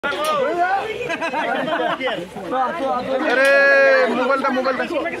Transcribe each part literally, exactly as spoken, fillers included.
अरे mobile mobile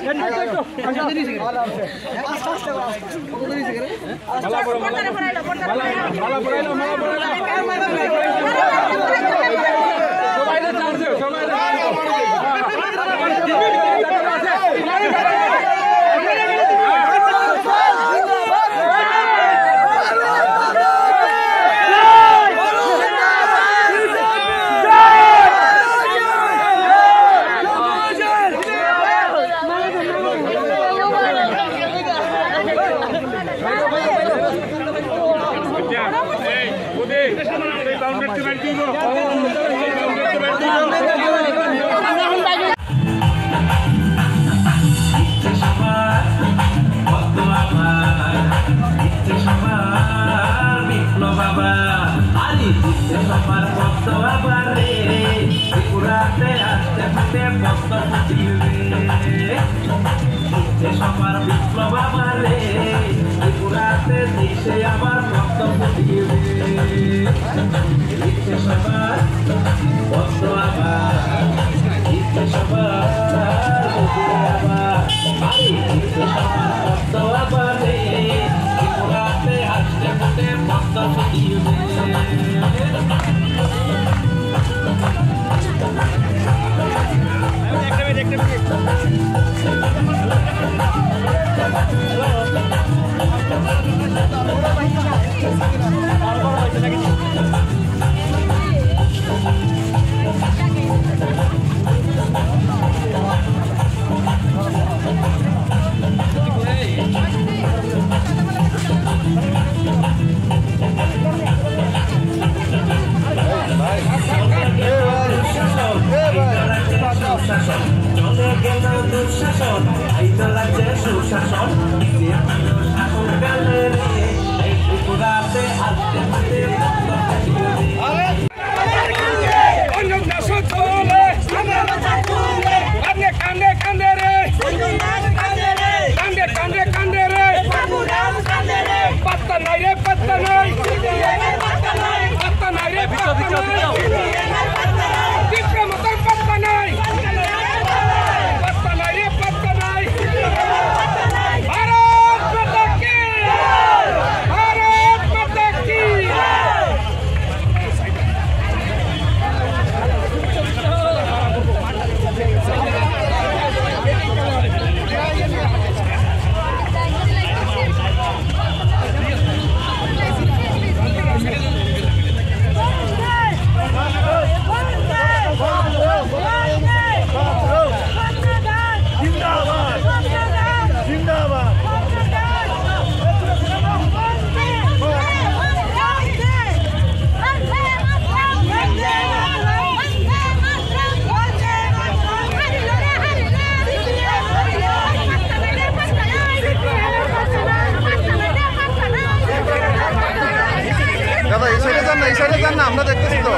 দাদা এই সাইডে যান না এই সাইডে যান না আমরা দেখতেছি তো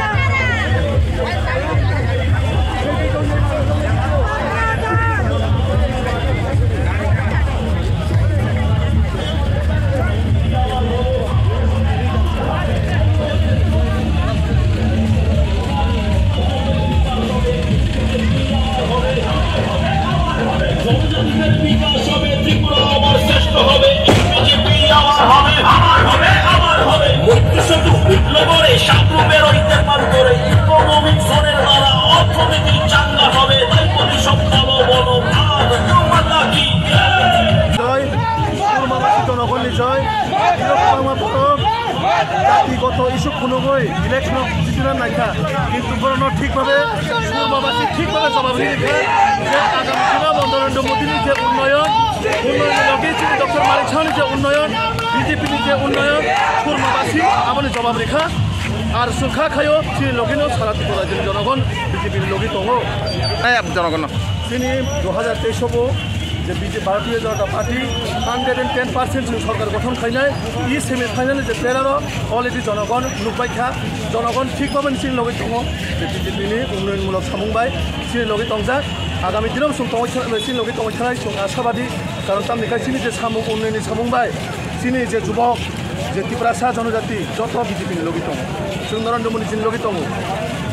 জাতিগত ইস্যু কোনোই ইলেকশন জিতনা নাইখা কিন্তু ঠিকভাবে সুরমাবাসী ঠিকভাবে জবাব দিয়েছে যে আগামী দিনে নরেন্দ্র মোদীর যে উন্নয়ন উন্নয়নের লগে ডক্টর মানিক সাহার যে উন্নয়ন বিজেপির যে উন্নয়ন সুরমাবাসী আমার জবাব রেখা আর সুখা খায়ও তিনি লগেও সারা ত্রিপুরা জনগণ বিজেপির লগে দङ জনগণ তিনি দু হাজার তেইশব যে BJP Bharatiya Janata Party hundred and ten percent সরকার গঠন খাইনাय ই সেমি ফাইনাল যে প্লেয়াर अलरेडी जनगण नुबायखा जनगण ठीकभाবে चिनि लगे दङ जे बिजेपिनि उन्नयनमूलक सामुंबाय चिनि लगे दंजा आगामी दिनाव सम चिनि लगे दंखानाय सम आशाबादी कारण तामनिखाय चिनि जे सामुं उन्नयननि सामुंबाय चिनि जे जुबक जे त्रिपुरासा जनजाति जत बिजेपिनि लगे दङ जों नरेन्द्र मोदी चिनि लगे दङ